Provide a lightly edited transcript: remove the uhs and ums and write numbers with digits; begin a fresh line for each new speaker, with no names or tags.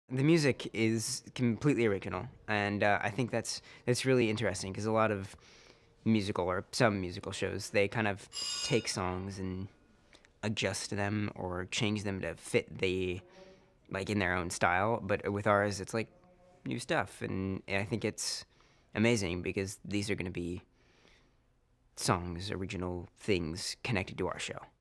The music is completely original, and I think that's really interesting because a lot of musical or some musical shows they kind of take songs and adjust them or change them to fit the like in their own style. But with ours, it's like new stuff, and I think it's amazing because these are going to be songs, original things connected to our show.